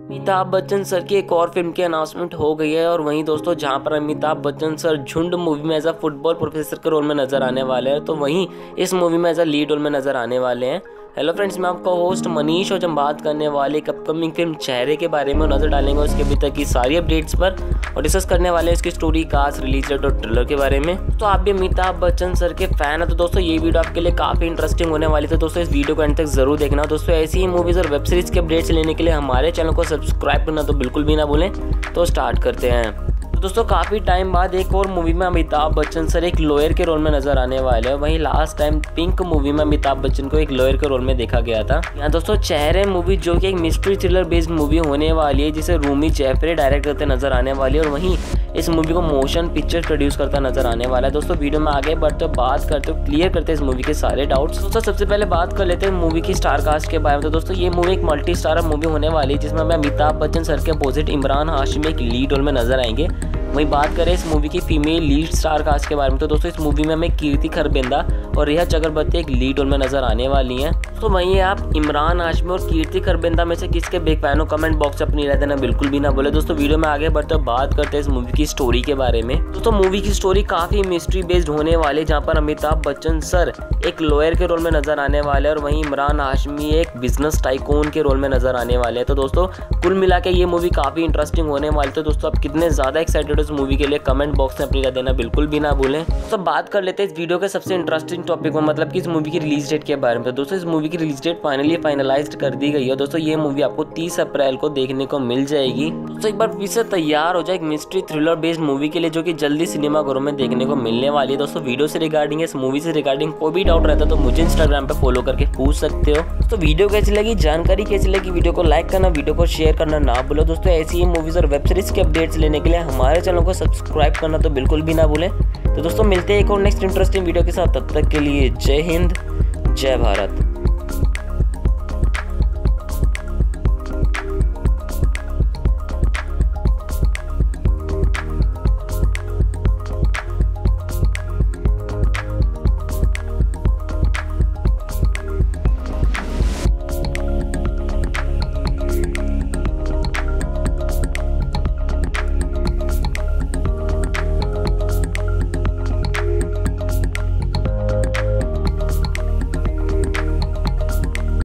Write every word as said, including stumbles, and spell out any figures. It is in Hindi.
अमिताभ बच्चन सर की एक और फिल्म की अनाउंसमेंट हो गई है और वहीं दोस्तों जहां पर अमिताभ बच्चन सर झुंड मूवी में एज अ फुटबॉल प्रोफेसर के रोल में नजर आने वाले हैं, तो वहीं इस मूवी में एज अ लीड रोल में नजर आने वाले हैं। हेलो फ्रेंड्स, मैं आपका होस्ट मनीष और हम बात करने वाले एक अपकमिंग फिल्म चेहरे के बारे में नजर डालेंगे उसके अभी तक की सारी अपडेट्स पर और डिस्कस करने वाले हैं इसकी स्टोरी, कास्ट, रिलीज डेट और ट्रेलर के बारे में। तो आप भी अमिताभ बच्चन सर के फैन है तो दोस्तों ये वीडियो आपके लिए काफी इंटरेस्टिंग होने वाली, तो दोस्तों इस वीडियो को एंड तक जरूर देखना। दोस्तों ऐसी ही मूवीज और वेब सीरीज के अपडेट्स लेने के लिए हमारे चैनल को सब्सक्राइब करना तो बिल्कुल भी ना भूलें। तो स्टार्ट करते हैं। तो दोस्तों काफ़ी टाइम बाद एक और मूवी में अमिताभ बच्चन सर एक लॉयर के रोल में नजर आने वाले हैं। वहीं लास्ट टाइम पिंक मूवी में अमिताभ बच्चन को एक लॉयर के रोल में देखा गया था। यहाँ दोस्तों चेहरे मूवी जो कि एक मिस्ट्री थ्रिलर बेस्ड मूवी होने वाली है जिसे रूमी जैफरी डायरेक्ट करते नजर आने वाली है और वहीं इस मूवी को मोशन पिक्चर प्रोड्यूस करता नजर आने वाला है। दोस्तों वीडियो में आगे बढ़ते बात करते क्लियर करते इस मूवी के सारे डाउट्स। दोस्तों सबसे पहले बात कर लेते हैं मूवी की स्टार कास्ट के बारे में। तो दोस्तों ये मूवी एक मल्टी स्टारर मूवी होने वाली है जिसमें हमें अमिताभ बच्चन सर के अपोजिट इमरान हाशमी एक लीड रोल में नजर आएंगे। वहीं बात करें इस मूवी की फीमेल लीड स्टार कास्ट के बारे में तो दोस्तों इस मूवी में हमें कीर्ति खरबंदा और रिया चक्रवर्ती एक लीड रोल में नजर आने वाली हैं। तो वहीं आप इमरान हाशमी और कीर्ति खरबंदा में से किसके बिग फैन हो कमेंट बॉक्स से अपनी राय देना बिल्कुल भी ना बोले। दोस्तों वीडियो में आगे बढ़ते बात करते हैं इस मूवी की स्टोरी के बारे में। दोस्तों मूवी की स्टोरी काफी मिस्ट्री बेस्ड होने वाली है जहाँ पर अमिताभ बच्चन सर एक लॉयर के रोल में नजर आने वाले हैं और वहीं इमरान हाशमी एक बिजनेस टाइकून के रोल में नजर आने वाले हैं। तो दोस्तों कुल मिला के ये मूवी काफी इंटरेस्टिंग होने वाली। तो दोस्तों आप कितने ज्यादा एक्साइटेड हो इस मूवी के लिए कमेंट बॉक्स में अपनी राय देना बिल्कुल भी ना भूलें। तो बात कर लेते हैं इस वीडियो के सबसे इंटरेस्टिंग टॉपिक में, मतलब कि इस मूवी की रिलीज डेट के बारे में। तो दोस्तों इस मूवी की रिलीज डेट फाइनली फाइनलाइज्ड कर दी गई है। दोस्तों ये मूवी आपको तीस अप्रैल को देखने को मिल जाएगी। दोस्तों एक बार फिर से तैयार हो जाए एक मिस्ट्री थ्रिलर बेस्ड मूवी के लिए जो कि जल्दी सिनेमाघरों में देखने को मिलने वाली है। दोस्तों वीडियो से रिगार्डिंग इस मूवी से रिगार्डिंग कोई भी डाउट रहता है तो मुझे इंस्टाग्राम पे फॉलो करके पूछ सकते हो। तो वीडियो कैसी लगी, जानकारी कैसी लगी, वीडियो को लाइक करना, वीडियो को शेयर करना ना भूलो। दोस्तों ऐसी ही मूवीज और वेब सीरीज के अपडेट्स लेने के लिए हमारे चैनल को सब्सक्राइब करना तो बिल्कुल भी ना भूलें। तो दोस्तों मिलते हैं एक और नेक्स्ट इंटरेस्टिंग वीडियो के साथ, तब तक के लिए जय हिंद, जय भारत।